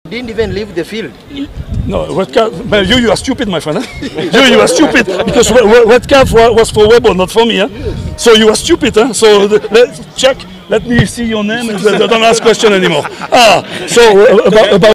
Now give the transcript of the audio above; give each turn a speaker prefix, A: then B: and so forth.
A: didn't even leave the field.
B: No, red card. Well, you are stupid, my friend. Huh? you are stupid because red card was for Weber, not for me. Huh? So you are stupid. Huh? So let's check. Let me see your name and don't ask question anymore. So about